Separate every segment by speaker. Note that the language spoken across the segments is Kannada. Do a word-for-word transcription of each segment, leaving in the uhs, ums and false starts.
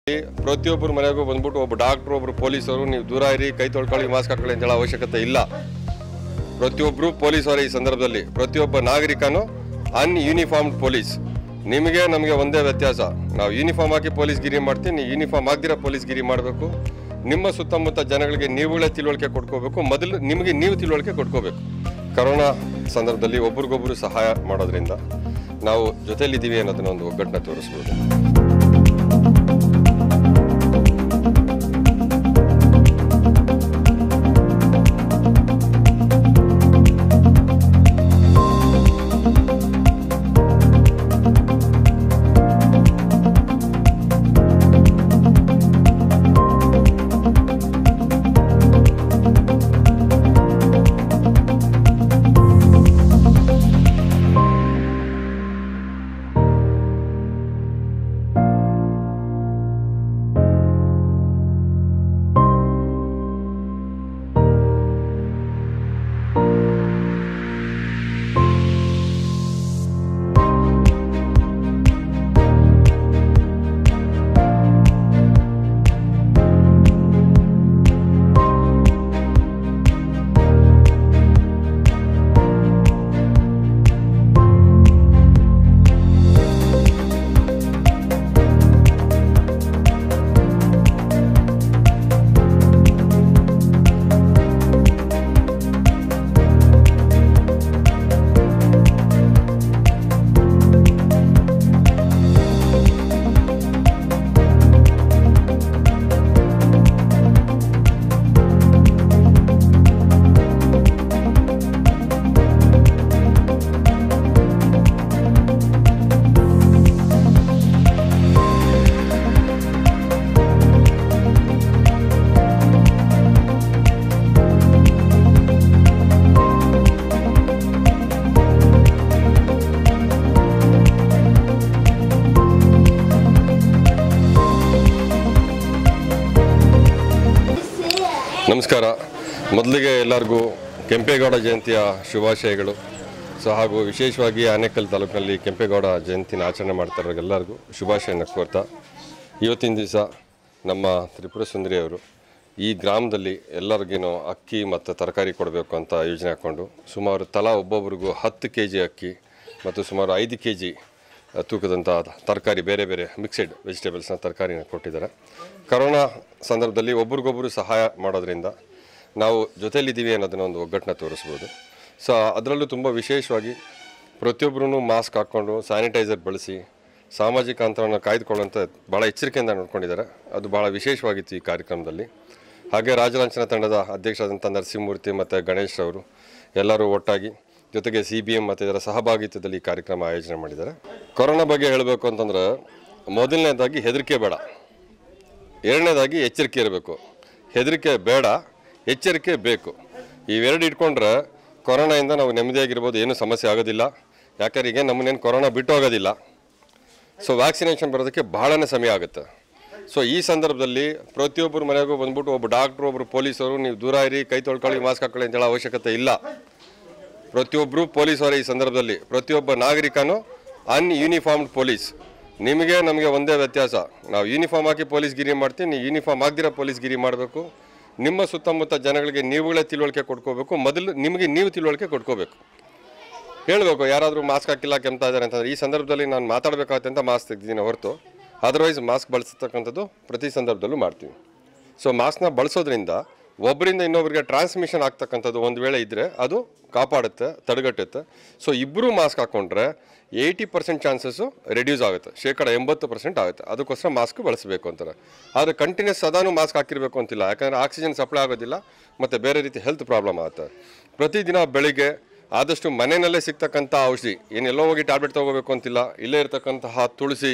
Speaker 1: ಪ್ರತಿಯೊಬ್ಬರ ಮನೆಗೂ ಬಂದ್ಬಿಟ್ಟು ಒಬ್ಬ ಡಾಕ್ಟರ್ ಒಬ್ಬರು ಪೊಲೀಸರು ನೀವು ದೂರ ಇರಿ, ಕೈ ತೊಳ್ಕೊಳ್ಳಿ, ಮಾಸ್ಕ್ ಹಾಕೊಳ್ಳಿ ಅಂತ ಹೇಳೋ ಅವಶ್ಯಕತೆ ಇಲ್ಲ. ಪ್ರತಿಯೊಬ್ಬರು ಪೊಲೀಸರು ಈ ಸಂದರ್ಭದಲ್ಲಿ ಪ್ರತಿಯೊಬ್ಬ ನಾಗರಿಕನು ಅನ್ ಯೂನಿಫಾರ್ಮ್ಡ್ ಪೊಲೀಸ್. ನಿಮಗೆ ನಮಗೆ ಒಂದೇ ವ್ಯತ್ಯಾಸ, ನಾವು ಯೂನಿಫಾರ್ಮ್ ಹಾಕಿ ಪೊಲೀಸ್ಗಿರಿ ಮಾಡ್ತೀವಿ, ನೀವು ಯೂನಿಫಾರ್ಮ್ ಆಗದಿರೋ ಪೊಲೀಸ್ಗಿರಿ ಮಾಡಬೇಕು. ನಿಮ್ಮ ಸುತ್ತಮುತ್ತ ಜನಗಳಿಗೆ ನೀವುಗಳೇ ತಿಳುವಳಿಕೆ ಕೊಡ್ಕೋಬೇಕು, ಮೊದಲು ನಿಮಗೆ ನೀವು ತಿಳುವಳಿಕೆ ಕೊಡ್ಕೋಬೇಕು. ಕರೋನಾ ಸಂದರ್ಭದಲ್ಲಿ ಒಬ್ರಿಗೊಬ್ಬರು ಸಹಾಯ ಮಾಡೋದ್ರಿಂದ ನಾವು ಜೊತೆಯಲ್ಲಿದ್ದೀವಿ ಅನ್ನೋದನ್ನ ಒಂದು ಒಗ್ಗಟ್ಟನ್ನ ತೋರಿಸ್ಬೋದು. ನಮಸ್ಕಾರ. ಮೊದಲಿಗೆ ಎಲ್ಲರಿಗೂ ಕೆಂಪೇಗೌಡ ಜಯಂತಿಯ ಶುಭಾಶಯಗಳು. ಸೊ ಹಾಗೂ ವಿಶೇಷವಾಗಿ ಆನೇಕಲ್ ತಾಲೂಕಿನಲ್ಲಿ ಕೆಂಪೇಗೌಡ ಜಯಂತಿನ ಆಚರಣೆ ಮಾಡ್ತಾರೆ ಎಲ್ಲರಿಗೂ ಶುಭಾಶಯನ ಕೋರ್ತಾ, ಇವತ್ತಿನ ದಿವಸ ನಮ್ಮ ತ್ರಿಪುರ ಸುಂದರಿಯವರು ಈ ಗ್ರಾಮದಲ್ಲಿ ಎಲ್ಲರಿಗೇನು ಅಕ್ಕಿ ಮತ್ತು ತರಕಾರಿ ಕೊಡಬೇಕು ಅಂತ ಯೋಜನೆ ಹಾಕ್ಕೊಂಡು ಸುಮಾರು ತಲಾ ಒಬ್ಬೊಬ್ರಿಗೂ ಹತ್ತು ಕೆ ಜಿ ಅಕ್ಕಿ ಮತ್ತು ಸುಮಾರು ಐದು ಕೆ ಜಿ ತೂಕದಂಥ ತರಕಾರಿ, ಬೇರೆ ಬೇರೆ ಮಿಕ್ಸೆಡ್ ವೆಜಿಟೇಬಲ್ಸ್ನ ತರಕಾರಿನ ಕೊಟ್ಟಿದ್ದಾರೆ. ಕರೋನಾ ಸಂದರ್ಭದಲ್ಲಿ ಒಬ್ರಿಗೊಬ್ಬರು ಸಹಾಯ ಮಾಡೋದ್ರಿಂದ ನಾವು ಜೊತೆಯಲ್ಲಿದ್ದೀವಿ ಅನ್ನೋದನ್ನ ಒಂದು ಒಗ್ಗಟ್ಟನ್ನ ತೋರಿಸ್ಬೋದು. ಸೊ ಅದರಲ್ಲೂ ತುಂಬ ವಿಶೇಷವಾಗಿ ಪ್ರತಿಯೊಬ್ಬರೂ ಮಾಸ್ಕ್ ಹಾಕ್ಕೊಂಡು ಸ್ಯಾನಿಟೈಸರ್ ಬಳಸಿ ಸಾಮಾಜಿಕ ಅಂತರವನ್ನು ಕಾಯ್ದುಕೊಳ್ಳುವಂಥ ಭಾಳ ಎಚ್ಚರಿಕೆಯಿಂದ ನೋಡ್ಕೊಂಡಿದ್ದಾರೆ. ಅದು ಭಾಳ ವಿಶೇಷವಾಗಿತ್ತು ಈ ಕಾರ್ಯಕ್ರಮದಲ್ಲಿ. ಹಾಗೆ ರಾಜಲಾಂಛನ ತಂಡದ ಅಧ್ಯಕ್ಷರಾದಂಥ ನರಸಿಂಹಮೂರ್ತಿ ಮತ್ತು ಗಣೇಶ್ ಅವರು ಎಲ್ಲರೂ ಒಟ್ಟಾಗಿ, ಜೊತೆಗೆ ಸಿ ಬಿ ಎಮ್ ಮತ್ತು ಇದರ ಸಹಭಾಗಿತ್ವದಲ್ಲಿ ಈ ಕಾರ್ಯಕ್ರಮ ಆಯೋಜನೆ ಮಾಡಿದ್ದಾರೆ. ಕೊರೋನಾ ಬಗ್ಗೆ ಹೇಳಬೇಕು ಅಂತಂದ್ರೆ ಮೊದಲನೇದಾಗಿ ಹೆದರಿಕೆ ಬೇಡ, ಎರಡನೇದಾಗಿ ಎಚ್ಚರಿಕೆ ಇರಬೇಕು. ಹೆದರಿಕೆ ಬೇಡ, ಎಚ್ಚರಿಕೆ ಬೇಕು. ಇವೆರಡು ಇಟ್ಕೊಂಡ್ರೆ ಕೊರೋನಾಯಿಂದ ನಾವು ನೆಮ್ಮದಿಯಾಗಿರ್ಬೋದು, ಏನೂ ಸಮಸ್ಯೆ ಆಗೋದಿಲ್ಲ. ಯಾಕಂದ್ರೆ ಈಗ ನಮ್ಮನ್ನೇನು ಕೊರೋನಾ ಬಿಟ್ಟು ಹೋಗೋದಿಲ್ಲ. ಸೊ ವ್ಯಾಕ್ಸಿನೇಷನ್ ಬರೋದಕ್ಕೆ ಬಹಳನೇ ಸಮಯ ಆಗುತ್ತೆ. ಸೊ ಈ ಸಂದರ್ಭದಲ್ಲಿ ಪ್ರತಿಯೊಬ್ಬರ ಮನೆಗೂ ಬಂದ್ಬಿಟ್ಟು ಒಬ್ಬ ಡಾಕ್ಟ್ರು ಒಬ್ಬರು ಪೊಲೀಸರು ನೀವು ದೂರ ಇರಿ, ಕೈ ತೊಳ್ಕೊಳ್ಳಿ, ಮಾಸ್ಕ್ ಹಾಕೊಳ್ಳಿ ಅಂತ ಹೇಳೋ ಅವಶ್ಯಕತೆ ಇಲ್ಲ. ಪ್ರತಿಯೊಬ್ಬರು ಪೊಲೀಸರು ಈ ಸಂದರ್ಭದಲ್ಲಿ ಪ್ರತಿಯೊಬ್ಬ ನಾಗರಿಕನು ಅನ್ ಯೂನಿಫಾರ್ಮ್ಡ್ ಪೊಲೀಸ್. ನಿಮಗೆ ನಮಗೆ ಒಂದೇ ವ್ಯತ್ಯಾಸ, ನಾವು ಯೂನಿಫಾರ್ಮ್ ಹಾಕಿ ಪೊಲೀಸ್ಗಿರಿ ಮಾಡ್ತೀವಿ, ನೀವು ಯೂನಿಫಾರ್ಮ್ ಆಗದಿರೋ ಪೊಲೀಸ್ಗಿರಿ ಮಾಡಬೇಕು. ನಿಮ್ಮ ಸುತ್ತಮುತ್ತ ಜನಗಳಿಗೆ ನೀವುಗಳೇ ತಿಳುವಳಿಕೆ ಕೊಡ್ಕೋಬೇಕು, ಮೊದಲು ನಿಮಗೆ ನೀವು ತಿಳುವಳಿಕೆ ಕೊಡ್ಕೋಬೇಕು. ಹೇಳಬೇಕು, ಯಾರಾದರೂ ಮಾಸ್ಕ್ ಹಾಕಿಲ್ಲ ಕೆಮ್ತಾ ಇದ್ದಾರೆ ಅಂತಂದರೆ ಈ ಸಂದರ್ಭದಲ್ಲಿ ನಾನು ಮಾತಾಡಬೇಕಾಗತ್ತೆ ಅಂತ ಮಾಸ್ಕ್ ತೆಗೆದಿದ್ದೀನಿ ಹೊರತು ಅದರ್ವೈಸ್ ಮಾಸ್ಕ್ ಬಳಸ್ತಕ್ಕಂಥದ್ದು ಪ್ರತಿ ಸಂದರ್ಭದಲ್ಲೂ ಮಾಡ್ತೀವಿ. ಸೊ ಮಾಸ್ಕ್ನ ಬಳಸೋದ್ರಿಂದ ಒಬ್ಬರಿಂದ ಇನ್ನೊಬ್ಬರಿಗೆ ಟ್ರಾನ್ಸ್ಮಿಷನ್ ಆಗ್ತಕ್ಕಂಥದ್ದು ಒಂದು ವೇಳೆ ಇದ್ದರೆ ಅದು ಕಾಪಾಡುತ್ತೆ, ತಡೆಗಟ್ಟುತ್ತೆ. ಸೊ ಇಬ್ಬರು ಮಾಸ್ಕ್ ಹಾಕ್ಕೊಂಡ್ರೆ ಏಯ್ಟಿ ಪರ್ಸೆಂಟ್ ಚಾನ್ಸಸ್ಸು ರೆಡ್ಯೂಸ್ ಆಗುತ್ತೆ, ಶೇಕಡ ಎಂಬತ್ತು ಪರ್ಸೆಂಟ್ ಆಗುತ್ತೆ. ಅದಕ್ಕೋಸ್ಕರ ಮಾಸ್ಕ್ ಬಳಸಬೇಕು ಅಂತಾರೆ. ಆದರೆ ಕಂಟಿನ್ಯೂಸ್ ಸದಾನು ಮಾಸ್ಕ್ ಹಾಕಿರಬೇಕು ಅಂತಿಲ್ಲ, ಯಾಕಂದರೆ ಆಕ್ಸಿಜನ್ ಸಪ್ಲೈ ಆಗೋದಿಲ್ಲ ಮತ್ತು ಬೇರೆ ರೀತಿ ಹೆಲ್ತ್ ಪ್ರಾಬ್ಲಮ್ ಆಗುತ್ತೆ. ಪ್ರತಿದಿನ ಬೆಳಿಗ್ಗೆ ಆದಷ್ಟು ಮನೆಯಲ್ಲೇ ಸಿಗ್ತಕ್ಕಂಥ ಔಷಧಿ, ಏನೆಲ್ಲೋ ಹೋಗಿ ಟ್ಯಾಬ್ಲೆಟ್ ತೊಗೋಬೇಕು ಅಂತಿಲ್ಲ, ಇಲ್ಲೇ ಇರತಕ್ಕಂತಹ ತುಳಸಿ,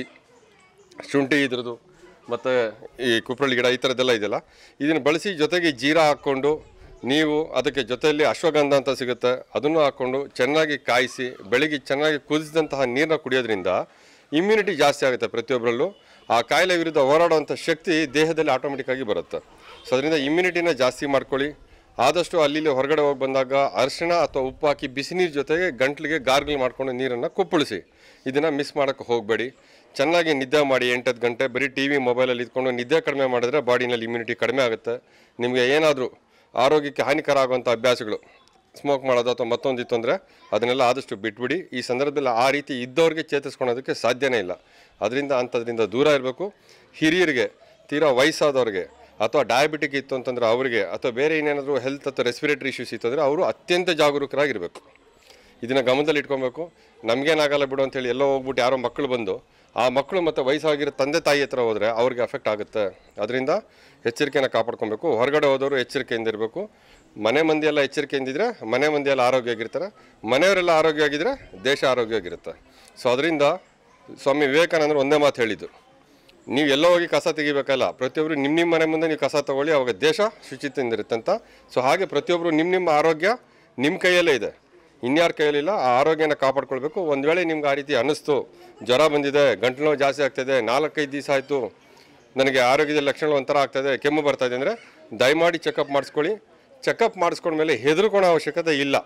Speaker 1: ಶುಂಠಿ ಇದ್ರದ್ದು ಮತ್ತು ಈ ಕುಪ್ರಳ್ಳಿ ಗಿಡ ಈ ಥರದ್ದೆಲ್ಲ ಇದೆಯಲ್ಲ, ಇದನ್ನು ಬಳಸಿ ಜೊತೆಗೆ ಜೀರಾ ಹಾಕ್ಕೊಂಡು ನೀವು ಅದಕ್ಕೆ ಜೊತೆಯಲ್ಲಿ ಅಶ್ವಗಂಧ ಅಂತ ಸಿಗುತ್ತೆ, ಅದನ್ನು ಹಾಕ್ಕೊಂಡು ಚೆನ್ನಾಗಿ ಕಾಯಿಸಿ ಬೆಳಿಗ್ಗೆ ಚೆನ್ನಾಗಿ ಕುದಿಸಿದಂತಹ ನೀರನ್ನ ಕುಡಿಯೋದ್ರಿಂದ ಇಮ್ಯುನಿಟಿ ಜಾಸ್ತಿ ಆಗುತ್ತೆ ಪ್ರತಿಯೊಬ್ಬರಲ್ಲೂ. ಆ ಕಾಯಿಲೆ ವಿರುದ್ಧ ಹೋರಾಡುವಂಥ ಶಕ್ತಿ ದೇಹದಲ್ಲಿ ಆಟೋಮೆಟಿಕ್ಕಾಗಿ ಬರುತ್ತೆ. ಸೊ ಅದರಿಂದ ಇಮ್ಯುನಿಟಿನ ಜಾಸ್ತಿ ಮಾಡ್ಕೊಳ್ಳಿ. ಆದಷ್ಟು ಅಲ್ಲಿ ಹೊರಗಡೆ ಹೋಗಿ ಬಂದಾಗ ಅರಿಶಿಣ ಅಥವಾ ಉಪ್ಪು ಹಾಕಿ ಬಿಸಿ ನೀರು ಜೊತೆಗೆ ಗಂಟ್ಲಿಗೆ ಗಾರ್ಗಲ್ ಮಾಡ್ಕೊಂಡು ನೀರನ್ನು ಕುಪ್ಪಳಿಸಿ. ಇದನ್ನು ಮಿಸ್ ಮಾಡೋಕ್ಕೆ ಹೋಗಬೇಡಿ. ಚೆನ್ನಾಗಿ ನಿದ್ದೆ ಮಾಡಿ ಎಂಟತ್ತು ಗಂಟೆ. ಬರೀ ಟಿ ವಿ ಮೊಬೈಲಲ್ಲಿ ಇದ್ಕೊಂಡು ನಿದ್ದೆ ಕಡಿಮೆ ಮಾಡಿದ್ರೆ ಬಾಡಿನಲ್ಲಿ ಇಮ್ಯುನಿಟಿ ಕಡಿಮೆ ಆಗುತ್ತೆ. ನಿಮಗೆ ಏನಾದರೂ ಆರೋಗ್ಯಕ್ಕೆ ಹಾನಿಕರ ಆಗುವಂಥ ಅಭ್ಯಾಸಗಳು, ಸ್ಮೋಕ್ ಮಾಡೋದು ಅಥವಾ ಮತ್ತೊಂದು ಇತ್ತು ಅಂದರೆ ಅದನ್ನೆಲ್ಲ ಆದಷ್ಟು ಬಿಟ್ಬಿಡಿ. ಈ ಸಂದರ್ಭದಲ್ಲಿ ಆ ರೀತಿ ಇದ್ದವ್ರಿಗೆ ಚೇತರಿಸ್ಕೊಳೋದಕ್ಕೆ ಸಾಧ್ಯನೇ ಇಲ್ಲ. ಅದರಿಂದ ಅಂಥದ್ರಿಂದ ದೂರ ಇರಬೇಕು. ಹಿರಿಯರಿಗೆ, ತೀರಾ ವಯಸ್ಸಾದವ್ರಿಗೆ ಅಥವಾ ಡಯಾಬಿಟಿಕ್ ಇತ್ತು ಅಂತಂದರೆ ಅವರಿಗೆ, ಅಥವಾ ಬೇರೆ ಏನೇನಾದರೂ ಹೆಲ್ತ್ ಅಥವಾ ರೆಸ್ಪಿರೇಟರಿ ಇಶ್ಯೂಸ್ ಇತ್ತು ಅಂದರೆ ಅವರು ಅತ್ಯಂತ ಜಾಗರೂಕರಾಗಿರಬೇಕು. ಇದನ್ನು ಗಮನದಲ್ಲಿ ಇಟ್ಕೊಬೇಕು. ನಮಗೇನಾಗಲ್ಲ ಬಿಡು ಅಂತೇಳಿ ಎಲ್ಲೋ ಹೋಗ್ಬಿಟ್ಟು ಯಾರೋ ಮಕ್ಕಳು ಬಂದು ಆ ಮಕ್ಕಳು ಮತ್ತು ವಯಸ್ಸಾಗಿರೋ ತಂದೆ ತಾಯಿ ಹತ್ರ ಹೋದರೆ ಅವ್ರಿಗೆ ಅಫೆಕ್ಟ್ ಆಗುತ್ತೆ. ಅದರಿಂದ ಎಚ್ಚರಿಕೆಯನ್ನು ಕಾಪಾಡ್ಕೊಬೇಕು. ಹೊರಗಡೆ ಹೋದವರು ಎಚ್ಚರಿಕೆಯಿಂದ ಇರಬೇಕು. ಮನೆ ಮಂದಿಯೆಲ್ಲ ಎಚ್ಚರಿಕೆಯಿಂದಿದ್ರೆ ಮನೆ ಮಂದಿಯೆಲ್ಲ ಆರೋಗ್ಯವಾಗಿರ್ತಾರೆ. ಮನೆಯವರೆಲ್ಲ ಆರೋಗ್ಯವಾಗಿದ್ದರೆ ದೇಶ ಆರೋಗ್ಯವಾಗಿರುತ್ತೆ. ಸೊ ಅದರಿಂದ ಸ್ವಾಮಿ ವಿವೇಕಾನಂದರು ಒಂದೇ ಮಾತು ಹೇಳಿದ್ದು, ನೀವು ಎಲ್ಲ ಹೋಗಿ ಕಸ ತೆಗಿಬೇಕಲ್ಲ, ಪ್ರತಿಯೊಬ್ಬರು ನಿಮ್ಮ ನಿಮ್ಮ ಮನೆ ಮುಂದೆ ನೀವು ಕಸ ತೊಗೊಳ್ಳಿ, ಅವಾಗ ದೇಶ ಶುಚಿತ್ವದಿಂದ ಇರುತ್ತೆ ಅಂತ. ಸೊ ಹಾಗೆ ಪ್ರತಿಯೊಬ್ಬರು ನಿಮ್ಮ ನಿಮ್ಮ ಆರೋಗ್ಯ ನಿಮ್ಮ ಕೈಯಲ್ಲೇ ಇದೆ, ಇನ್ಯಾರ ಕೈಯಲ್ಲಿಲ್ಲ. ಆ ಆರೋಗ್ಯನ ಕಾಪಾಡ್ಕೊಳ್ಬೇಕು. ಒಂದು ವೇಳೆ ನಿಮ್ಗೆ ಆ ರೀತಿ ಅನ್ನಿಸ್ತು, ಜ್ವರ ಬಂದಿದೆ, ಗಂಟಲು ನೋವು ಜಾಸ್ತಿ ಆಗ್ತಾಯಿದೆ, ನಾಲ್ಕೈದು ದಿವಸ ಆಯಿತು, ನನಗೆ ಆರೋಗ್ಯದ ಲಕ್ಷಣಗಳು ಒಂಥರ ಆಗ್ತಾಯಿದೆ, ಕೆಮ್ಮು ಬರ್ತಾಯಿದೆ ಅಂದರೆ ದಯಮಾಡಿ ಚೆಕಪ್ ಮಾಡಿಸ್ಕೊಳ್ಳಿ. ಚೆಕಪ್ ಮಾಡಿಸ್ಕೊಂಡ್ಮೇಲೆ ಹೆದರ್ಕೊಳ್ಳೋ ಅವಶ್ಯಕತೆ ಇಲ್ಲ.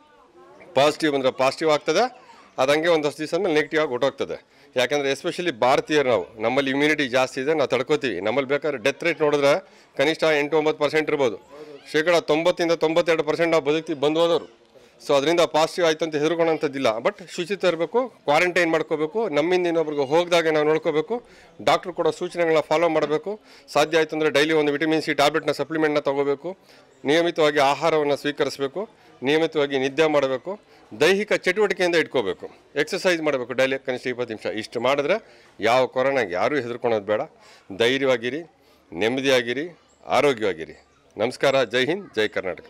Speaker 1: ಪಾಸಿಟಿವ್ ಅಂದರೆ ಪಾಸಿಟಿವ್ ಆಗ್ತದೆ, ಅದಂಗೆ ಒಂದಷ್ಟು ದಿವಸ ಮೇಲೆ ನೆಗೆಟಿವ್ ಆಗಿ ಹೊಟ್ಟೋಗ್ತದೆ. ಯಾಕಂದರೆ ಎಸ್ಪೆಷಲಿ ಭಾರತೀಯರು ನಾವು, ನಮ್ಮಲ್ಲಿ ಇಮ್ಯುನಿಟಿ ಜಾಸ್ತಿ ಇದೆ, ನಾವು ತಡ್ಕೋತೀವಿ. ನಮ್ಮಲ್ಲಿ ಬೇಕಾದ್ರೆ ಡೆತ್ ರೇಟ್ ನೋಡಿದ್ರೆ ಕನಿಷ್ಠ ಎಂಟು ಒಂಬತ್ತು ಪರ್ಸೆಂಟ್ ಇರ್ಬೋದು. ಶೇಕಡ ತೊಂಬತ್ತಿಂದ ತೊಂಬತ್ತೆರಡು ಪರ್ಸೆಂಟ್ ನಾವು ಬದುಕ್ತೀವಿ ಬಂದು ಹೋದವರು. ಸೊ ಅದರಿಂದ ಪಾಸಿಟಿವ್ ಆಯಿತು ಅಂತ ಹೆದರ್ಕೊಳ್ಳೋಂಥದ್ದಿಲ್ಲ. ಬಟ್ ಶುಚಿತ್ವ ಇರಬೇಕು, ಕ್ವಾರಂಟೈನ್ ಮಾಡ್ಕೋಬೇಕು, ನಮ್ಮಿಂದ ಇನ್ನೊಬ್ರಿಗೆ ಹೋಗಿದಾಗ ನಾವು ನೋಡ್ಕೋಬೇಕು, ಡಾಕ್ಟ್ರು ಕೊಡೋ ಸೂಚನೆಗಳನ್ನ ಫಾಲೋ ಮಾಡಬೇಕು. ಸಾಧ್ಯ ಆಯಿತು ಅಂದರೆ ಡೈಲಿ ಒಂದು ವಿಟಮಿನ್ ಸಿ ಟ್ಯಾಬ್ಲೆಟ್ನ ಸಪ್ಲಿಮೆಂಟ್ನ ತೊಗೋಬೇಕು, ನಿಯಮಿತವಾಗಿ ಆಹಾರವನ್ನು ಸ್ವೀಕರಿಸಬೇಕು, ನಿಯಮಿತವಾಗಿ ನಿದ್ದೆ ಮಾಡಬೇಕು, ದೈಹಿಕ ಚಟುವಟಿಕೆಯಿಂದ ಇಟ್ಕೋಬೇಕು, ಎಕ್ಸಸೈಸ್ ಮಾಡಬೇಕು ಡೈಲಿ ಕನಿಷ್ಠ ಇಪ್ಪತ್ತು ನಿಮಿಷ. ಇಷ್ಟು ಮಾಡಿದ್ರೆ ಯಾವ ಕೊರೋನಾಗೆ ಯಾರೂ ಹೆದರ್ಕೊಳೋದು ಬೇಡ. ಧೈರ್ಯವಾಗಿರಿ, ನೆಮ್ಮದಿಯಾಗಿರಿ, ಆರೋಗ್ಯವಾಗಿರಿ. ನಮಸ್ಕಾರ. ಜೈ ಹಿಂದ್, ಜೈ ಕರ್ನಾಟಕ.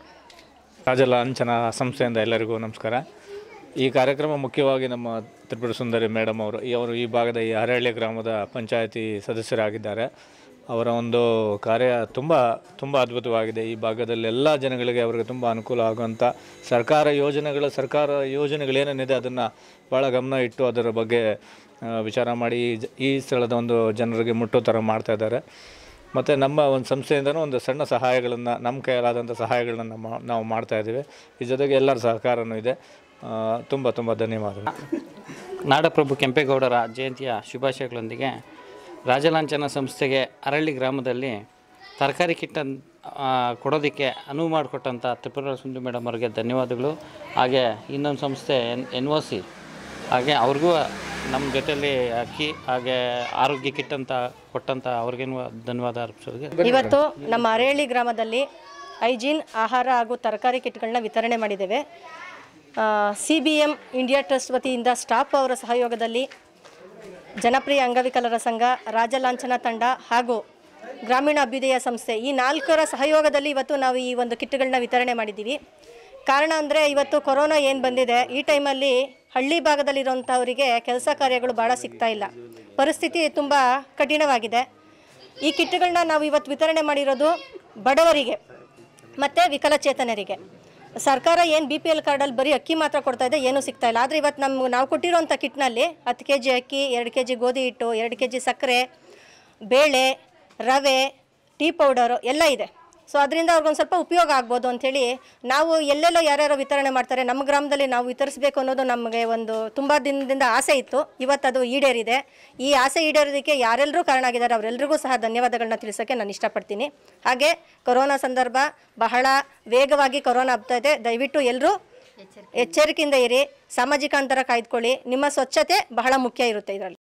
Speaker 2: ರಾಜಲಾಂಛನ ಸಂಸ್ಥೆಯಿಂದ ಎಲ್ಲರಿಗೂ ನಮಸ್ಕಾರ. ಈ ಕಾರ್ಯಕ್ರಮ ಮುಖ್ಯವಾಗಿ ನಮ್ಮ ತ್ರಿಪುರ ಸುಂದರಿ ಮೇಡಮ್ ಅವರು ಅವರು ಈ ಭಾಗದ ಈ ಹರಹಳ್ಳಿ ಗ್ರಾಮದ ಪಂಚಾಯತಿ ಸದಸ್ಯರಾಗಿದ್ದಾರೆ. ಅವರ ಒಂದು ಕಾರ್ಯ ತುಂಬ ತುಂಬ ಅದ್ಭುತವಾಗಿದೆ. ಈ ಭಾಗದಲ್ಲಿ ಎಲ್ಲ ಜನಗಳಿಗೆ ಅವರಿಗೆ ತುಂಬ ಅನುಕೂಲ ಆಗುವಂಥ ಸರ್ಕಾರ ಯೋಜನೆಗಳು ಸರ್ಕಾರ ಯೋಜನೆಗಳೇನೇನಿದೆ ಅದನ್ನು ಭಾಳ ಗಮನ ಇಟ್ಟು ಅದರ ಬಗ್ಗೆ ವಿಚಾರ ಮಾಡಿ ಈ ಸ್ಥಳದ ಒಂದು ಜನರಿಗೆ ಮುಟ್ಟೋ ಥರ ಮಾಡ್ತಾಯಿದ್ದಾರೆ. ಮತ್ತು ನಮ್ಮ ಒಂದು ಸಂಸ್ಥೆಯಿಂದನೂ ಒಂದು ಸಣ್ಣ ಸಹಾಯಗಳನ್ನು, ನಮ್ಮ ಕೈಯಲ್ಲಾದಂಥ ಸಹಾಯಗಳನ್ನ ನಮ್ಮ ನಾವು ಮಾಡ್ತಾಯಿದ್ದೀವಿ. ಈ ಜೊತೆಗೆ ಎಲ್ಲರ ಸಹಕಾರವೂ ಇದೆ. ತುಂಬ ತುಂಬ ಧನ್ಯವಾದಗಳು.
Speaker 3: ನಾಡಪ್ರಭು ಕೆಂಪೇಗೌಡರ ಜಯಂತಿಯ ಶುಭಾಶಯಗಳೊಂದಿಗೆ ರಾಜಲಾಂಛನ ಸಂಸ್ಥೆಗೆ ಹರಹಳ್ಳಿ ಗ್ರಾಮದಲ್ಲಿ ತರಕಾರಿ ಕಿಟ್ ಕೊಡೋದಕ್ಕೆ ಅನುವು ಮಾಡಿಕೊಟ್ಟಂಥ ತ್ರಿಪುರ ಸುಂದರಿ ಮೇಡಮ್ ಅವರಿಗೆ ಧನ್ಯವಾದಗಳು. ಹಾಗೆ ಇನ್ನೊಂದು ಸಂಸ್ಥೆ ಎನ್ ಎನ್ ಒ ಸಿ ಹಾಗೆ ಅವ್ರಿಗೂ ನಮ್ಮ ಜೊತೆಯಲ್ಲಿ ಅಕ್ಕಿ ಹಾಗೆ ಆರೋಗ್ಯ ಕಿಟ್ ಅಂತ ಕೊಟ್ಟಂಥ ಅವ್ರಿಗೇನು ಧನ್ಯವಾದ ಅರ್ಪಿಸೋರಿಗೆ.
Speaker 4: ಇವತ್ತು ನಮ್ಮ ಹರಹಳ್ಳಿ ಗ್ರಾಮದಲ್ಲಿ ಹೈಜೀನ್ ಆಹಾರ ಹಾಗೂ ತರಕಾರಿ ಕಿಟ್ಗಳನ್ನ ವಿತರಣೆ ಮಾಡಿದ್ದೇವೆ. C B M India trust ವತಿಯಿಂದ ಸ್ಟಾಫ್ ಅವರ ಸಹಯೋಗದಲ್ಲಿ ಜನಪ್ರಿಯ ಅಂಗವಿಕಲರ ಸಂಘ, ರಾಜಲಾಂಛನ ತಂಡ ಹಾಗೂ ಗ್ರಾಮೀಣ ಅಭ್ಯುದಯ ಸಂಸ್ಥೆ ಈ ನಾಲ್ಕರ ಸಹಯೋಗದಲ್ಲಿ ಇವತ್ತು ನಾವು ಈ ಒಂದು ಕಿಟ್ಗಳನ್ನ ವಿತರಣೆ ಮಾಡಿದ್ದೀವಿ. ಕಾರಣ ಅಂದರೆ ಇವತ್ತು ಕೊರೋನಾ ಏನು ಬಂದಿದೆ, ಈ ಟೈಮಲ್ಲಿ ಹಳ್ಳಿ ಭಾಗದಲ್ಲಿರೋಂಥವರಿಗೆ ಕೆಲಸ ಕಾರ್ಯಗಳು ಭಾಳ ಸಿಗ್ತಾ ಇಲ್ಲ, ಪರಿಸ್ಥಿತಿ ತುಂಬ ಕಠಿಣವಾಗಿದೆ. ಈ ಕಿಟ್ಗಳನ್ನ ನಾವು ಇವತ್ತು ವಿತರಣೆ ಮಾಡಿರೋದು ಬಡವರಿಗೆ ಮತ್ತು ವಿಕಲಚೇತನರಿಗೆ. ಸರ್ಕಾರ ಏನು ಬಿ ಪಿ ಎಲ್ ಕಾರ್ಡಲ್ಲಿ ಬರೀ ಅಕ್ಕಿ ಮಾತ್ರ ಕೊಡ್ತಾ ಇದೆ, ಏನೂ ಸಿಗ್ತಾ ಇಲ್ಲ. ಆದರೆ ಇವತ್ತು ನಮ್ಮ ನಾವು ಕೊಟ್ಟಿರೋಂಥ ಕಿಟ್ನಲ್ಲಿ ಹತ್ತು ಕೆ ಜಿ ಅಕ್ಕಿ, ಎರಡು ಕೆ ಜಿ ಗೋಧಿ ಹಿಟ್ಟು, ಎರಡು ಕೆ ಜಿ ಸಕ್ಕರೆ, ಬೇಳೆ, ರವೆ, ಟೀ ಪೌಡರು ಎಲ್ಲ ಇದೆ. ಸೊ ಅದರಿಂದ ಅವ್ರಿಗೊಂದು ಸ್ವಲ್ಪ ಉಪಯೋಗ ಆಗ್ಬೋದು ಅಂಥೇಳಿ ನಾವು ಎಲ್ಲೆಲ್ಲೋ ಯಾರ್ಯಾರೋ ವಿತರಣೆ ಮಾಡ್ತಾರೆ, ನಮ್ಮ ಗ್ರಾಮದಲ್ಲಿ ನಾವು ವಿತರಿಸಬೇಕು ಅನ್ನೋದು ನಮಗೆ ಒಂದು ತುಂಬ ದಿನದಿಂದ ಆಸೆ ಇತ್ತು. ಇವತ್ತು ಅದು ಈಡೇರಿದೆ. ಈ ಆಸೆ ಈಡೇರೋದಕ್ಕೆ ಯಾರೆಲ್ಲರೂ ಕಾರಣ ಆಗಿದ್ದಾರೆ, ಅವರೆಲ್ಲರಿಗೂ ಸಹ ಧನ್ಯವಾದಗಳನ್ನ ತಿಳಿಸೋಕ್ಕೆ ನಾನು ಇಷ್ಟಪಡ್ತೀನಿ. ಹಾಗೆ ಕೊರೋನಾ ಸಂದರ್ಭ ಬಹಳ ವೇಗವಾಗಿ ಕೊರೋನಾ ಹಬ್ತಾ ಇದೆ. ದಯವಿಟ್ಟು ಎಲ್ಲರೂ ಎಚ್ಚರಿಕೆಯಿಂದ ಇರಿ, ಸಾಮಾಜಿಕ ಅಂತರ ಕಾಯ್ದುಕೊಳ್ಳಿ. ನಿಮ್ಮ ಸ್ವಚ್ಛತೆ ಬಹಳ ಮುಖ್ಯ ಇರುತ್ತೆ ಇದರಲ್ಲಿ.